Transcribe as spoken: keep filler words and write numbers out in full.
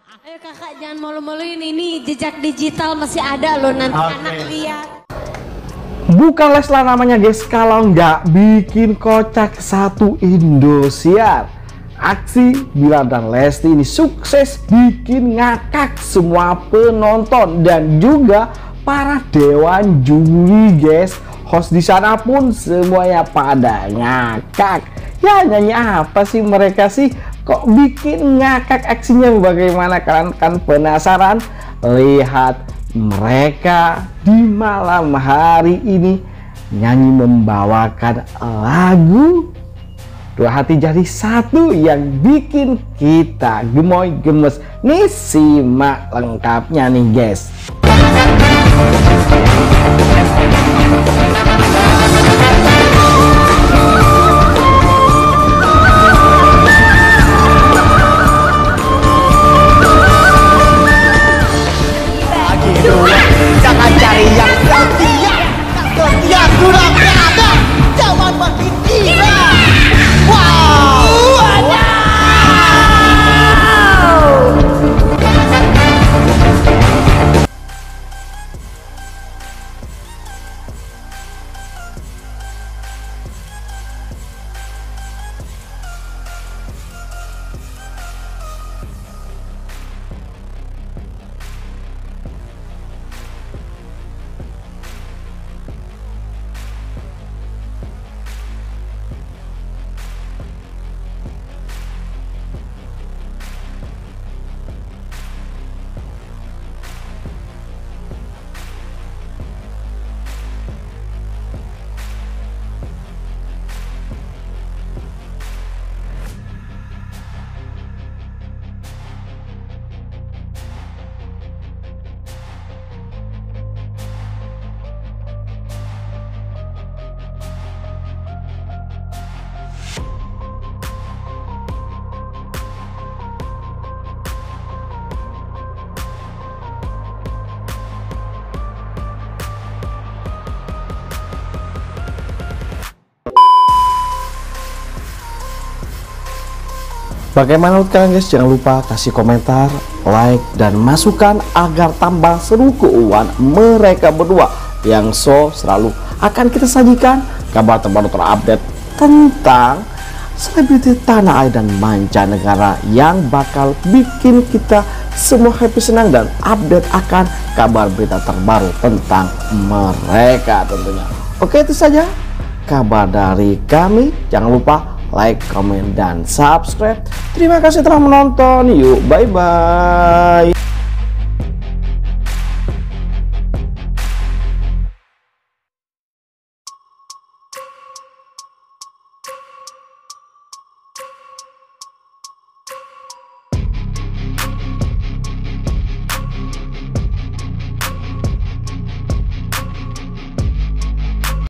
Ayo kakak jangan malu-maluin, ini jejak digital masih ada loh nanti okay. Anak lihat. Bukan Leslar namanya guys kalau nggak bikin kocak satu Indosiar. Aksi Bilar dan Lesti ini sukses bikin ngakak semua penonton dan juga para dewan juri guys. Host di sana pun semuanya pada ngakak. Ya nyanyi apa sih mereka sih? Kok bikin ngakak aksinya bagaimana? Kalian kan penasaran? Lihat mereka di malam hari ini nyanyi membawakan lagu Dua Hati Jadi Satu yang bikin kita gemoy gemes. Nih simak lengkapnya nih guys. Jangan cari yang setia, setia sudah berada, jangan makin gila. Wow, wow. Bagaimana menurut kalian guys? Jangan lupa kasih komentar, like, dan masukan agar tambah seru keuangan mereka berdua yang so selalu akan kita sajikan kabar terbaru terupdate tentang selebriti tanah air dan mancanegara yang bakal bikin kita semua happy, senang, dan update akan kabar berita terbaru tentang mereka tentunya. Oke, itu saja kabar dari kami. Jangan lupa like, comment, dan subscribe. Terima kasih telah menonton. Yuk, bye-bye.